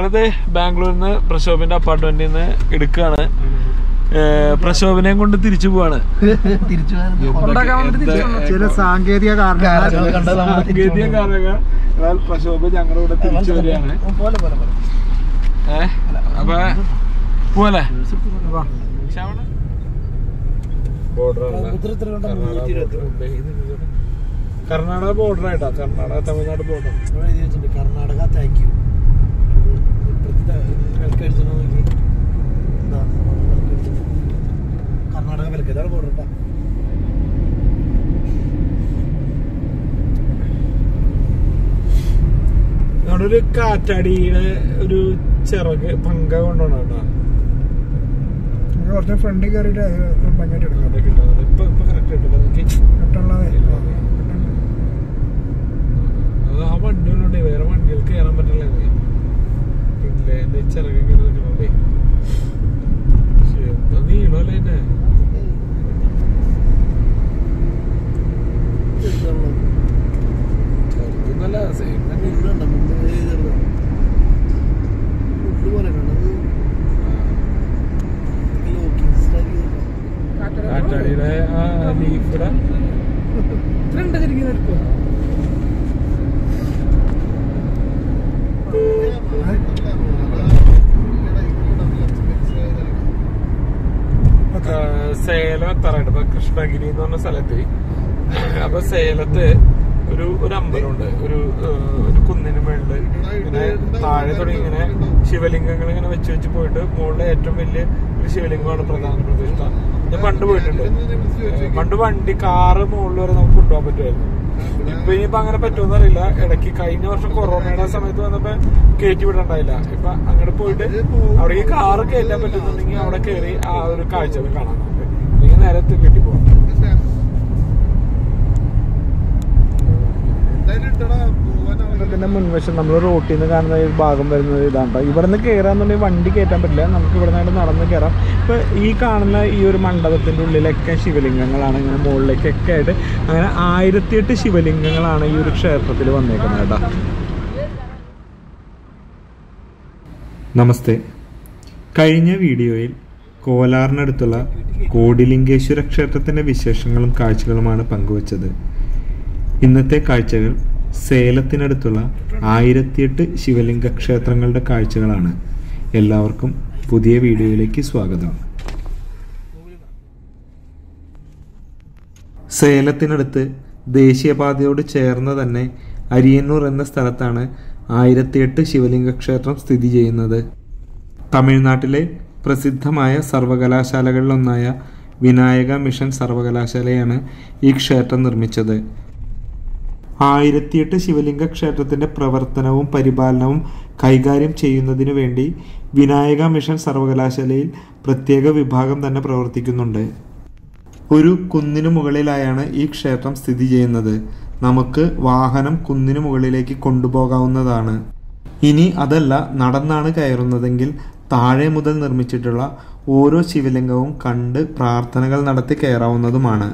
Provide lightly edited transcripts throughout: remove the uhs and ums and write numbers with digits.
ഞങ്ങളിത് ബാംഗ്ലൂരിൽ നിന്ന് പ്രശോഭിന്റെ അപ്പാർട്ട്മെന്റിൽ നിന്ന് എടുക്കുകയാണ്. പ്രശോഭനെയും കൊണ്ട് തിരിച്ചു പോവാണ്. ചില സാങ്കേതിക കാരണങ്ങൾ പ്രശോഭ ഞങ്ങളുടെ കൂടെ തിരിച്ചു വരികയാണ്. അപ്പൊ പോവല്ലേ? കർണാടക ബോർഡർ ആയിട്ടാ, Karnataka Tamil Nadu border. Karnataka thank you. Karnataka വിലക്കതാണ് ബോർഡർ കേട്ടോ. അവിടെ ഒരു കാറ്റാടിയുടെ ഒരു ചിറക് പങ്ക കൊണ്ടുപോകണം കേട്ടോ. കുറച്ച് ഫ്രണ്ടിൽ കയറിയിട്ട് ഭയങ്കര ആ വണ്ടികളുണ്ട്, വേറെ വണ്ടികൾക്ക് കയറാൻ പറ്റില്ല. പിന്നെ എന്റെ ചിറക് ഇങ്ങനെ നിൽക്കണേ നീളല്ലേ എന്നെ ചെറുതൊന്നല്ല. കാറ്റാടിയുടെ ആ ലീഫിടെ സേലം എത്താറായിട്ട് ഇപ്പൊ കൃഷ്ണഗിരി എന്ന് പറഞ്ഞ സ്ഥലത്ത്. അപ്പൊ സേലത്ത് ഒരു അമ്പലമുണ്ട്, ഒരു കുന്നിന് മുകളില് ഇങ്ങനെ താഴെ തുടങ്ങി ഇങ്ങനെ ശിവലിംഗങ്ങൾ ഇങ്ങനെ വെച്ച് പോയിട്ട് മുകളിലെ ഏറ്റവും വലിയ ഒരു ശിവലിംഗമാണ് പ്രധാന പ്രതിഷ്ഠ. ഞാൻ പണ്ട് പോയിട്ടുണ്ട്. പണ്ട് കാറ് മുകളിൽ വരെ നമുക്ക് കൊണ്ടുപോകാൻ പറ്റുമായിരുന്നു. ഇപ്പൊ ഇനിയിപ്പോ അങ്ങനെ പറ്റുമെന്ന് അറിയില്ല. ഇടയ്ക്ക് കഴിഞ്ഞ വർഷം കൊറോണയുടെ സമയത്ത് വന്നപ്പോ കയറ്റി വിടണ്ടായില്ല. ഇപ്പൊ അങ്ങോട്ട് പോയിട്ട് അവിടെ ഈ കാറ് കയറ്റാൻ പറ്റുന്നുണ്ടെങ്കിൽ അവിടെ കയറി ആ ഒരു കാഴ്ചകൾ കാണാൻ നമുക്ക്, അല്ലെങ്കിൽ നേരെ കെട്ടിപ്പോകാം. ഇതിന്റെ മുൻവശം നമ്മൾ റോട്ടിൽ നിന്ന് കാണുന്ന ഈ ഭാഗം വരുന്നത് ഇതാണ്. ഇവിടെ നിന്ന് കയറാന്നുണ്ടെങ്കിൽ വണ്ടി കയറ്റാൻ പറ്റില്ല, നമുക്ക് ഇവിടെ നിന്ന് നടന്ന് കയറാം. ഇപ്പൊ ഈ കാണുന്ന ഈ ഒരു മണ്ഡപത്തിന്റെ ഉള്ളിലൊക്കെ ശിവലിംഗങ്ങളാണ്. ഇങ്ങനെ മുകളിലേക്കൊക്കെ ആയിട്ട് അങ്ങനെ 1008 ശിവലിംഗങ്ങളാണ് ഈ ഒരു ക്ഷേത്രത്തിൽ വന്നേക്കുന്നത് കേട്ടോ. നമസ്തേ. കഴിഞ്ഞ വീഡിയോയിൽ കോലാറിനടുത്തുള്ള കോടിലിംഗേശ്വര ക്ഷേത്രത്തിന്റെ വിശേഷങ്ങളും കാഴ്ചകളുമാണ് പങ്കുവച്ചത്. ഇന്നത്തെ കാഴ്ചകൾ സേലത്തിനടുത്തുള്ള 1008 ശിവലിംഗ ക്ഷേത്രങ്ങളുടെ കാഴ്ചകളാണ്. എല്ലാവർക്കും പുതിയ വീഡിയോയിലേക്ക് സ്വാഗതം. സേലത്തിനടുത്ത് ദേശീയപാതയോട് ചേർന്ന് തന്നെ അരിയന്നൂർ എന്ന സ്ഥലത്താണ് 1008 ശിവലിംഗ ക്ഷേത്രം സ്ഥിതി ചെയ്യുന്നത്. തമിഴ്നാട്ടിലെ പ്രസിദ്ധമായ സർവകലാശാലകളിലൊന്നായ വിനായക മിഷൻ സർവകലാശാലയാണ് ഈ ക്ഷേത്രം നിർമ്മിച്ചത്. 1008 ശിവലിംഗ ക്ഷേത്രത്തിന്റെ പ്രവർത്തനവും പരിപാലനവും കൈകാര്യം ചെയ്യുന്നതിനു വേണ്ടി വിനായക മിഷൻ സർവകലാശാലയിൽ പ്രത്യേക വിഭാഗം തന്നെ പ്രവർത്തിക്കുന്നുണ്ട്. ഒരു കുന്നിനു മുകളിലായാണ് ഈ ക്ഷേത്രം സ്ഥിതി ചെയ്യുന്നത്. നമുക്ക് വാഹനം കുന്നിനു മുകളിലേക്ക് കൊണ്ടുപോകാവുന്നതാണ്. ഇനി അതല്ല നടന്നാണ് കയറുന്നതെങ്കിൽ താഴെ മുതൽ നിർമ്മിച്ചിട്ടുള്ള ഓരോ ശിവലിംഗവും കണ്ട് പ്രാർത്ഥനകൾ നടത്തി കയറാവുന്നതുമാണ്.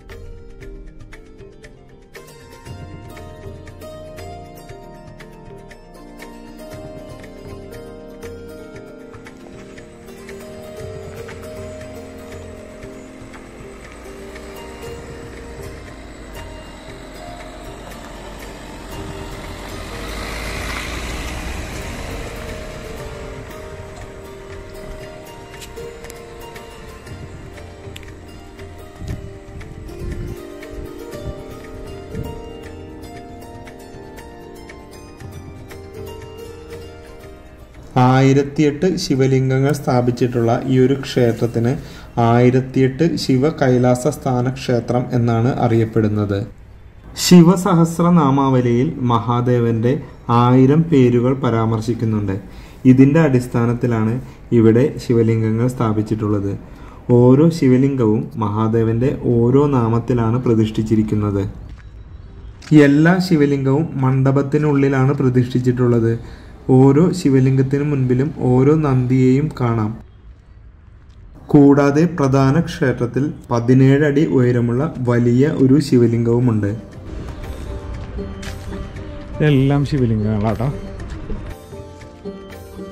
ആയിരത്തിയെട്ട് ശിവലിംഗങ്ങൾ സ്ഥാപിച്ചിട്ടുള്ള ഈ ഒരു ക്ഷേത്രത്തിന് 1008 ശിവ കൈലാസ സ്ഥാന ക്ഷേത്രം എന്നാണ് അറിയപ്പെടുന്നത്. ശിവസഹസ്രനാമാവലിയിൽ മഹാദേവന്റെ 1000 പേരുകൾ പരാമർശിക്കുന്നുണ്ട്. ഇതിൻ്റെ അടിസ്ഥാനത്തിലാണ് ഇവിടെ ശിവലിംഗങ്ങൾ സ്ഥാപിച്ചിട്ടുള്ളത്. ഓരോ ശിവലിംഗവും മഹാദേവന്റെ ഓരോ നാമത്തിലാണ് പ്രതിഷ്ഠിച്ചിരിക്കുന്നത്. എല്ലാ ശിവലിംഗവും മണ്ഡപത്തിനുള്ളിലാണ് പ്രതിഷ്ഠിച്ചിട്ടുള്ളത്. ഓരോ ശിവലിംഗത്തിനു മുൻപിലും ഓരോ നന്ദിയെയും കാണാം. കൂടാതെ പ്രധാന ക്ഷേത്രത്തിൽ 17 അടി ഉയരമുള്ള വലിയ ഒരു ശിവലിംഗവുമുണ്ട്. എല്ലാം ശിവലിംഗങ്ങളാട്ടോ.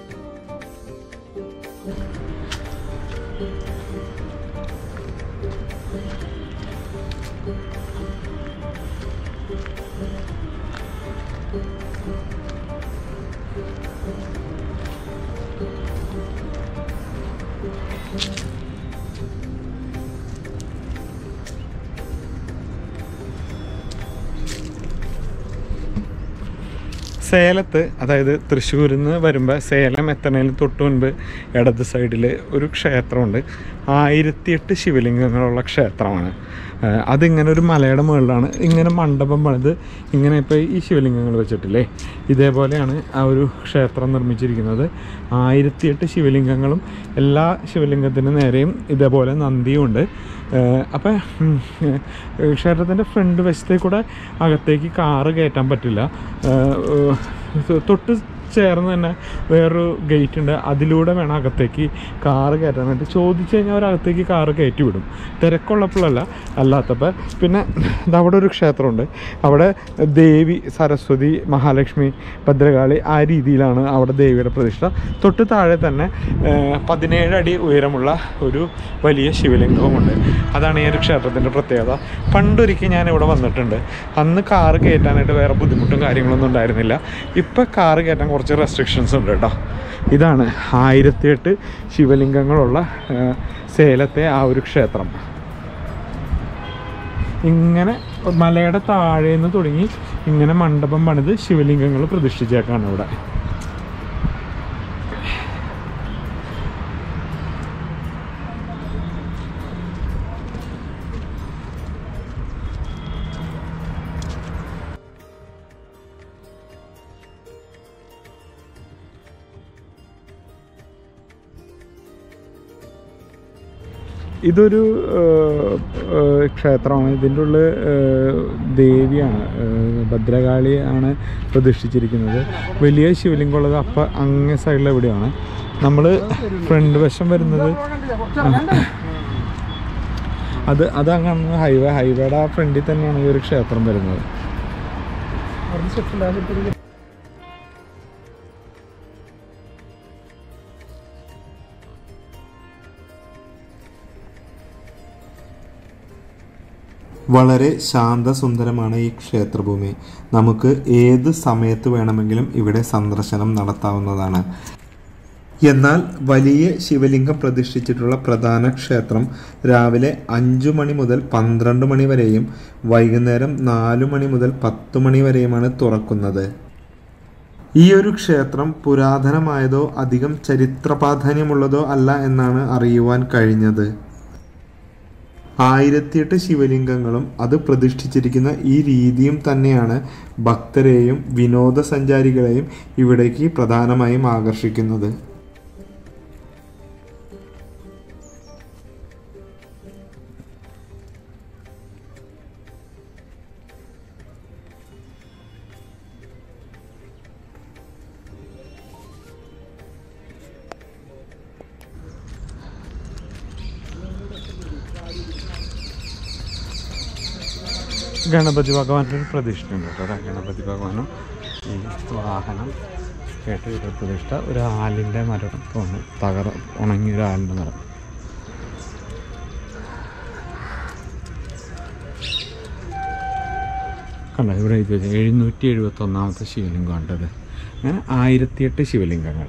സേലത്ത്, അതായത് തൃശ്ശൂരിൽ നിന്ന് വരുമ്പോൾ സേലം എത്തണതിന് തൊട്ട് മുൻപ് ഇടത് സൈഡിൽ ഒരു ക്ഷേത്രമുണ്ട്. 1008 ശിവലിംഗങ്ങളുള്ള ക്ഷേത്രമാണ്. അതിങ്ങനെ ഒരു മലയുടെ മുകളിലാണ് ഇങ്ങനെ മണ്ഡപം പണിത് ഇങ്ങനെ ഇപ്പോൾ ഈ ശിവലിംഗങ്ങൾ വെച്ചിട്ടില്ലേ, ഇതേപോലെയാണ് ആ ഒരു ക്ഷേത്രം നിർമ്മിച്ചിരിക്കുന്നത്. 1008 ശിവലിംഗങ്ങളും എല്ലാ ശിവലിംഗത്തിന് നേരെയും ഇതേപോലെ നന്ദിയുമുണ്ട്. അപ്പം ക്ഷേത്രത്തിൻ്റെ ഫ്രണ്ട് വശത്തേക്ക് കൂടെ അകത്തേക്ക് കാറ് കയറ്റാൻ പറ്റില്ല. തൊട്ട് ചേർന്ന് തന്നെ വേറൊരു ഗേറ്റ് ഉണ്ട്, അതിലൂടെ വേണം അകത്തേക്ക് കാറ് കയറ്റാനായിട്ട്. ചോദിച്ചു കഴിഞ്ഞാൽ അവരകത്തേക്ക് കാറ് കയറ്റി വിടും, തിരക്കുള്ളപ്പോഴല്ല, അല്ലാത്തപ്പോൾ. പിന്നെ അവിടെ ഒരു ക്ഷേത്രമുണ്ട്, അവിടെ ദേവി, സരസ്വതി, മഹാലക്ഷ്മി, ഭദ്രകാളി ആ രീതിയിലാണ് അവിടെ ദേവിയുടെ പ്രതിഷ്ഠ. തൊട്ട് താഴെ തന്നെ 17 അടി ഉയരമുള്ള ഒരു വലിയ ശിവലിംഗവുമുണ്ട്. അതാണ് ഈ ഒരു ക്ഷേത്രത്തിൻ്റെ പ്രത്യേകത. പണ്ടൊരിക്കൽ ഞാൻ ഇവിടെ വന്നിട്ടുണ്ട്, അന്ന് കാറ് കയറ്റാനായിട്ട് വേറെ ബുദ്ധിമുട്ടും കാര്യങ്ങളൊന്നും ഉണ്ടായിരുന്നില്ല. ഇപ്പം കാറ് കയറ്റാൻ കുറച്ച് റെസ്ട്രിക്ഷൻസ് ഉണ്ട് കേട്ടോ. ഇതാണ് 1008 ശിവലിംഗങ്ങളുള്ള സേലത്തെ ആ ഒരു ക്ഷേത്രം. ഇങ്ങനെ മലയുടെ താഴേന്ന് തുടങ്ങി ഇങ്ങനെ മണ്ഡപം പണിത് ശിവലിംഗങ്ങൾ പ്രതിഷ്ഠിച്ചേക്കാണ് ഇവിടെ. ഇതൊരു ക്ഷേത്രമാണ്. ഇതിൻ്റെ ഉള്ളിൽ ദേവിയാണ്, ഭദ്രകാളിയാണ് പ്രതിഷ്ഠിച്ചിരിക്കുന്നത്. വലിയ ശിവലിംഗമുള്ളത് അപ്പം അങ്ങേ സൈഡിൽ എവിടെയാണ്. നമ്മൾ ഫ്രണ്ട് വശം വരുന്നത് അതങ്ങനെ ഹൈവേയുടെ ആ ഫ്രണ്ടിൽ തന്നെയാണ് ഈ ഒരു ക്ഷേത്രം വരുന്നത്. വളരെ ശാന്തസുന്ദരമാണ് ഈ ക്ഷേത്രഭൂമി. നമുക്ക് ഏത് സമയത്ത് വേണമെങ്കിലും ഇവിടെ സന്ദർശനം നടത്താവുന്നതാണ്. എന്നാൽ വലിയ ശിവലിംഗം പ്രതിഷ്ഠിച്ചിട്ടുള്ള പ്രധാന ക്ഷേത്രം രാവിലെ 5 മണി മുതൽ 12 മണി വരെയും വൈകുന്നേരം 4 മണി മുതൽ 10 മണി വരെയുമാണ് തുറക്കുന്നത്. ഈ ഒരു ക്ഷേത്രം പുരാതനമായതോ അധികം ചരിത്ര പ്രാധാന്യമുള്ളതോ അല്ല എന്നാണ് അറിയുവാൻ കഴിഞ്ഞത്. 1008 ശിവലിംഗങ്ങളും അത് പ്രതിഷ്ഠിച്ചിരിക്കുന്ന ഈ രീതിയും തന്നെയാണ് ഭക്തരെയും വിനോദസഞ്ചാരികളെയും ഇവിടേക്ക് പ്രധാനമായും ആകർഷിക്കുന്നത്. ഗണപതി ഭഗവാന്റെ ഒരു പ്രതിഷ്ഠയുണ്ട് കേട്ടോ. ഗണപതി ഭഗവാനും ഈ വാഹനം കേട്ട് ഒരു പ്രതിഷ്ഠ, ഒരു ആലിൻ്റെ മരം ഉണങ്ങിയൊരു ആലിൻ്റെ മരം. കണ്ടോ, ഇവിടെ 771 ശിവലിംഗമാണത്. അങ്ങനെ 1008 ശിവലിംഗങ്ങൾ.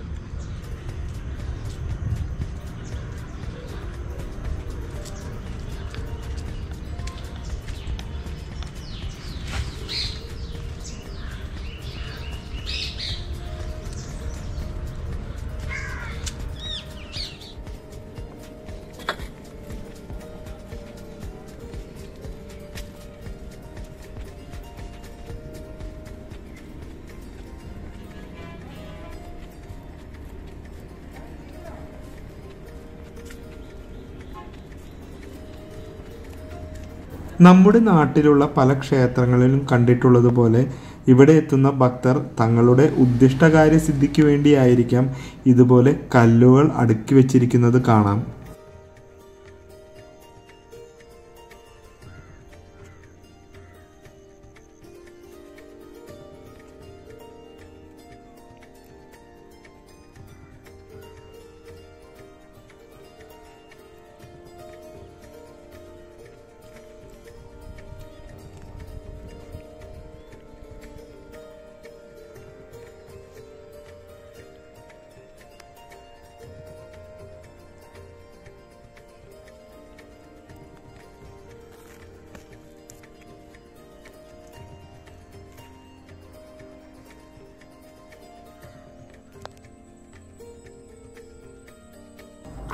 നമ്മുടെ നാട്ടിലുള്ള പല ക്ഷേത്രങ്ങളിലും കണ്ടിട്ടുള്ളതുപോലെ ഇവിടെ എത്തുന്ന ഭക്തർ തങ്ങളുടെ ഉദ്ദിഷ്ടകാര്യ സിദ്ധിക്ക് വേണ്ടിയായിരിക്കാം ഇതുപോലെ കല്ലുകൾ അടുക്കി വെച്ചിരിക്കുന്നത് കാണാം.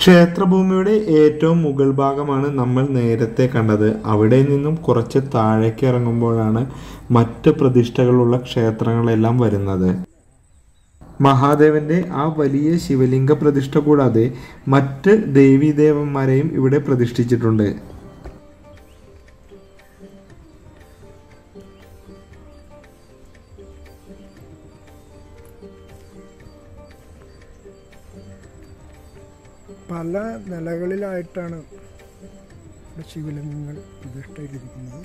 ക്ഷേത്രഭൂമിയുടെ ഏറ്റവും മുകൾ ഭാഗമാണ് നമ്മൾ നേരത്തെ കണ്ടത്. അവിടെ നിന്നും കുറച്ച് താഴേക്ക് ഇറങ്ങുമ്പോഴാണ് മറ്റ് പ്രതിഷ്ഠകളുള്ള ക്ഷേത്രങ്ങളെല്ലാം വരുന്നത്. മഹാദേവന്റെ ആ വലിയ ശിവലിംഗ പ്രതിഷ്ഠ കൂടാതെ മറ്റ് ദേവീദേവന്മാരെയും ഇവിടെ പ്രതിഷ്ഠിച്ചിട്ടുണ്ട്. പല നിലകളിലായിട്ടാണ് ശിവലിംഗങ്ങൾ പ്രതിഷ്ഠയിലിരിക്കുന്നത്.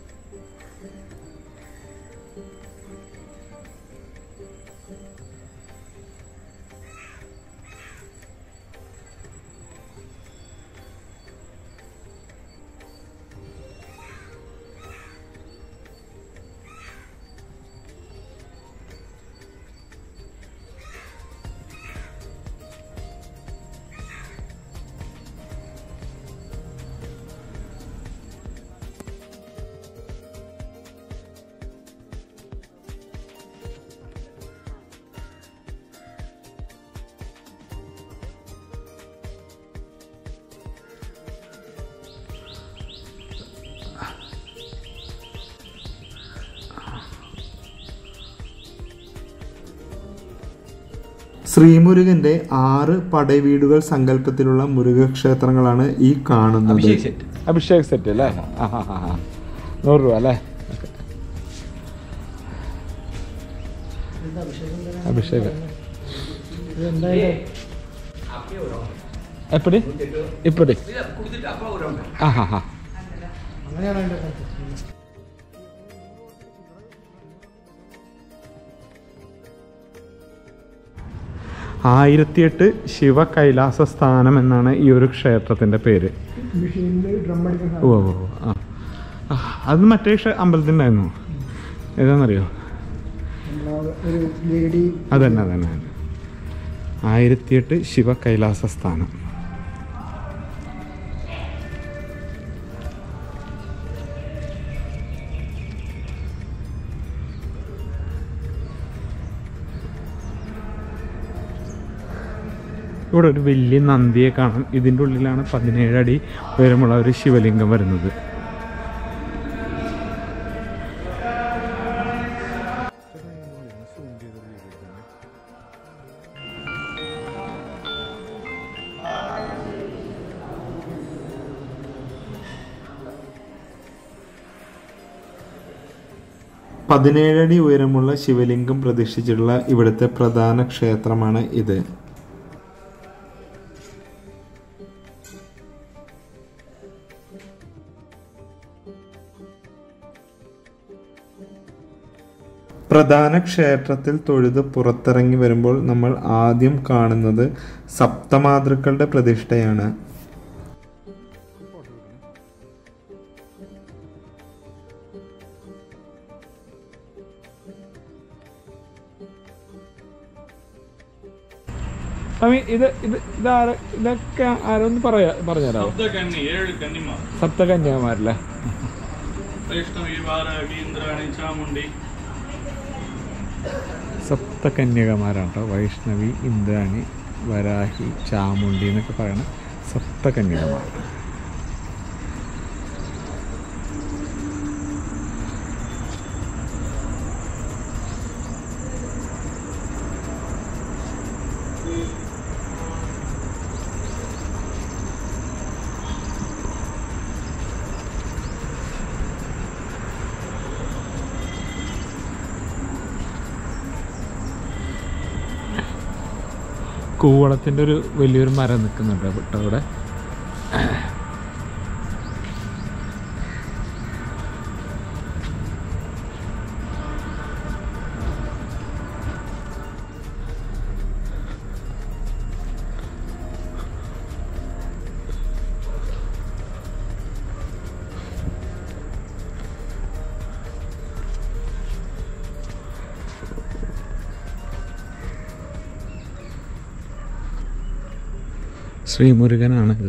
ശ്രീമുരുകന്റെ 6 പടവീടുകൾ സങ്കല്പത്തിലുള്ള മുരുകക്ഷേത്രങ്ങളാണ് ഈ കാണുന്നത്. അഭിഷേക് സെറ്റ് അല്ലേ? 100 രൂപ അല്ലേ? അഭിഷേകം എപ്പടി ഇപ്പടി അങ്ങനെയാണ് 1008 ശിവ കൈലാസ സ്ഥാനം എന്നാണ് ഈ ഒരു ക്ഷേത്രത്തിന്റെ പേര്. ഓ അത് മറ്റേ അമ്പലത്തിണ്ടായിരുന്നു. ഏതാണെന്നറിയോ? അതന്നെ 1008 ശിവ കൈലാസ സ്ഥാനം. ഇവിടെ ഒരു വലിയ നന്ദിയെ കാണാം. ഇതിൻ്റെ ഉള്ളിലാണ് 17 അടി ഉയരമുള്ള ഒരു ശിവലിംഗം വരുന്നത്. പതിനേഴടി ഉയരമുള്ള ശിവലിംഗം പ്രതിഷ്ഠിച്ചിട്ടുള്ള ഇവിടുത്തെ പ്രധാന ക്ഷേത്രമാണ് ഇത്. പ്രധാന ക്ഷേത്രത്തിൽ തൊഴുത് പുറത്തിറങ്ങി വരുമ്പോൾ നമ്മൾ ആദ്യം കാണുന്നത് സപ്തമാതൃക്കളുടെ പ്രതിഷ്ഠയാണ്. ഇതൊക്കെ ആരൊന്ന് പറഞ്ഞുതരാമോ? സപ്തകന്യമാരല്ലേ? സപ്തകന്യകമാരാട്ടോ. വൈഷ്ണവി, ഇന്ദ്രാണി, വരാഹി, ചാമുണ്ഡി എന്നൊക്കെ പറയണ സപ്തകന്യകമാർ. കൂവളത്തിൻ്റെ ഒരു വലിയൊരു മരം നിൽക്കുന്നുണ്ട് കേട്ടോ അവിടെ. ശ്രീമുരുകനാണിത്.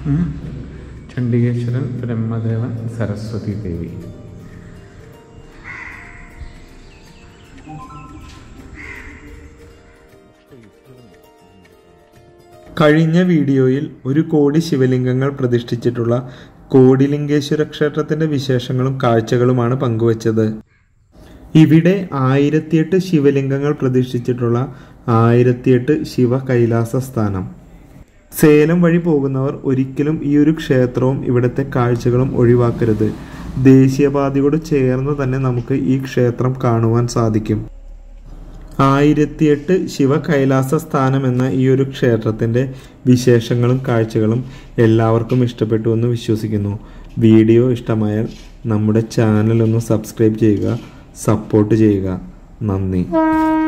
ചണ്ഡികേശ്വരൻ, ബ്രഹ്മദേവൻ, സരസ്വതി ദേവി. കഴിഞ്ഞ വീഡിയോയിൽ 1 കോടി ശിവലിംഗങ്ങൾ പ്രതിഷ്ഠിച്ചിട്ടുള്ള കോടിലിംഗേശ്വര ക്ഷേത്രത്തിന്റെ വിശേഷങ്ങളും കാഴ്ചകളുമാണ് പങ്കുവച്ചത്. ഇവിടെ 1008 ശിവലിംഗങ്ങൾ പ്രതിഷ്ഠിച്ചിട്ടുള്ള 1008 ശിവ കൈലാസ സ്ഥാനം. സേലം വഴി പോകുന്നവർ ഒരിക്കലും ഈ ഒരു ക്ഷേത്രവും ഇവിടുത്തെ കാഴ്ചകളും ഒഴിവാക്കരുത്. ദേശീയപാതയോട് ചേർന്ന് തന്നെ നമുക്ക് ഈ ക്ഷേത്രം കാണുവാൻ സാധിക്കും. 1008 ശിവ കൈലാസ സ്ഥാനം എന്ന ഈ ഒരു ക്ഷേത്രത്തിൻ്റെ വിശേഷങ്ങളും കാഴ്ചകളും എല്ലാവർക്കും ഇഷ്ടപ്പെട്ടു എന്ന് വിശ്വസിക്കുന്നു. വീഡിയോ ഇഷ്ടമായാൽ നമ്മുടെ ചാനൽ ഒന്ന് സബ്സ്ക്രൈബ് ചെയ്യുക, സപ്പോർട്ട് ചെയ്യുക. നന്ദി.